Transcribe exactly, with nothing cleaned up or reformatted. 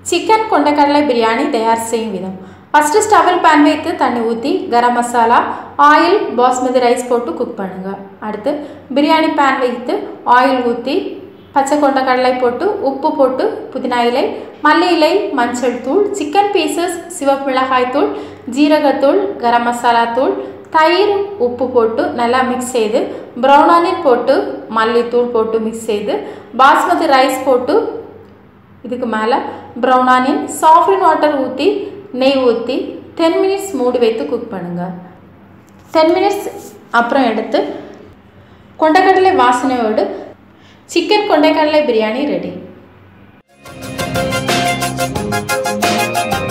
Chicken கொண்டக்கடலை பிரியாணி தயார் செய்யும் விதம். ஃபர்ஸ்ட் ஸ்டவ்வில் pan வைத்து தண்ணி ஊற்றி கரம் மசாலா ஆயில் பாஸ்மதி ரைஸ் போட்டு குக் பண்ணுங்க. அடுத்து பிரியாணி pan வைத்து ஆயில் ஊற்றி பச்சை கொண்டக்கடலை போட்டு உப்பு போட்டு புதினா இலை மல்லி இலை மஞ்சள் தூள் சிக்கன் பீசஸ் சிவப்பு மிளகாய் தூள் ஜீரகத்தூள் கரம் மசாலா தூள் தயிர் உப்பு போட்டு நல்லா மிக்ஸ் செய்து ப்ரௌன் ஆனியன் போட்டு மல்லி தூள் போட்டு மிக்ஸ் செய்து பாஸ்மதி ரைஸ் போட்டு இதுக்கு மேலே ப்ரௌன் ஆனியன் சாஃப்ட் வாட்டர் ஊற்றி நெய் ஊற்றி டென் மினிட்ஸ் மூடி வைத்து குக் பண்ணுங்கள். டென் மினிட்ஸ் அப்புறம் எடுத்து கொண்டக்கடலை வாசனையோடு சிக்கன் கொண்டக்கடலை பிரியாணி ரெடி.